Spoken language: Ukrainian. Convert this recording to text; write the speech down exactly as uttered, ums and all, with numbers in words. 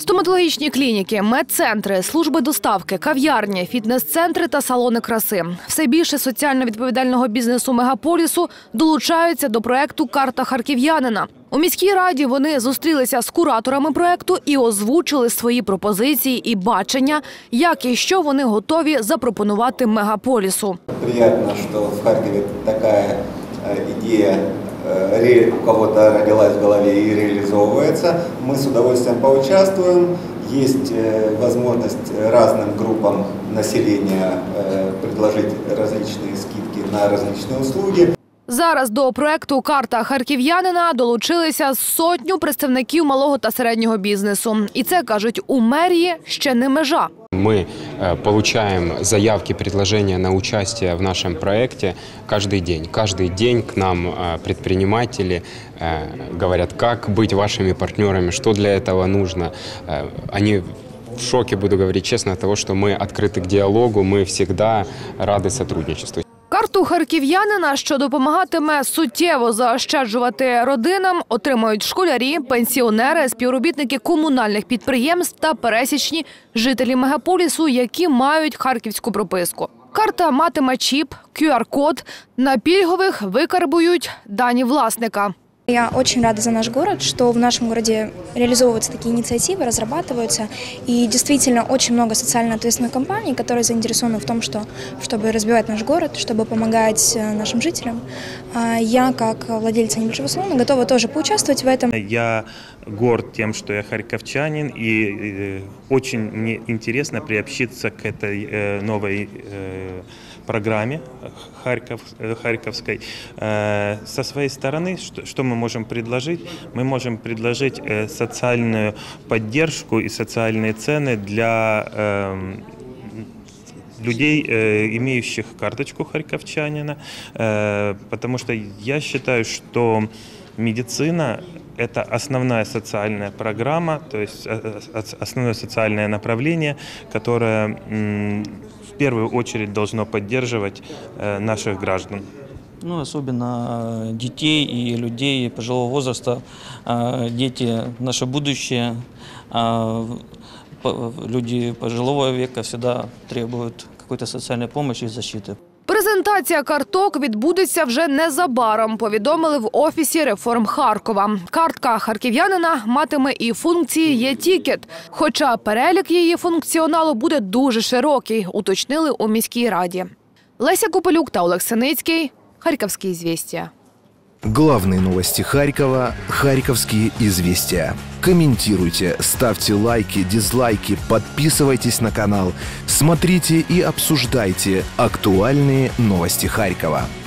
Стоматологічні клініки, медцентри, служби доставки, кав'ярні, фітнес-центри та салони краси. Все більше соціально відповідального бізнесу мегаполісу долучаються до проєкту «Карта харків'янина». У міській раді вони зустрілися з кураторами проєкту і озвучили свої пропозиції і бачення, як і що вони готові запропонувати мегаполісу. Приємно, що в Харкові така ідея у кого-то родилась в голове и реализовывается. Мы с удовольствием поучаствуем. Есть возможность разным группам населения предложить различные скидки на различные услуги. Зараз до проєкту «Карта харків'янина» долучилися сотню представників малого та середнього бізнесу. І це, кажуть, у мерії ще не межа. Мы получаем заявки, предложения на участие в нашем проекте каждый день. Каждый день к нам предприниматели говорят, как быть вашими партнерами, что для этого нужно. Они в шоке, буду говорить честно, от того, что мы открыты к диалогу, мы всегда рады сотрудничеству. Карту харків'янина, що допомагатиме суттєво заощаджувати родинам, отримають школярі, пенсіонери, співробітники комунальних підприємств та пересічні жителі мегаполісу, які мають харківську прописку. Карта матиме чіп, ку ар код, на пільгових викарбують дані власника. Я очень рада за наш город, что в нашем городе реализовываются такие инициативы, разрабатываются. И действительно очень много социально ответственных компаний, которые заинтересованы в том, что, чтобы развивать наш город, чтобы помогать нашим жителям. Я, как владельца небольшого салона, готова тоже поучаствовать в этом. Я горд тем, что я харьковчанин, и очень мне интересно приобщиться к этой новой программе Харьков, харьковской. Со своей стороны, что, что мы можем предложить? Мы можем предложить социальную поддержку и социальные цены для э, людей, э, имеющих карточку харьковчанина, э, потому что я считаю, что медицина – это основная социальная программа, то есть основное социальное направление, которое в первую очередь должно поддерживать наших граждан. Ну, особенно детей и людей пожилого возраста. Дети – наше будущее. Люди пожилого века всегда требуют какой-то социальной помощи и защиты. Презентація карток відбудеться вже незабаром, повідомили в Офісі реформ Харкова. Картка харків'янина матиме і функції «Є-тікет», хоча перелік її функціоналу буде дуже широкий, уточнили у міській раді. Леся Копелюк та Олег Синицький. Харьковские известия. Главные новости Харькова. Харьковские известия. Комментируйте, ставьте лайки, дизлайки, подписывайтесь на канал. Смотрите и обсуждайте актуальные новости Харькова.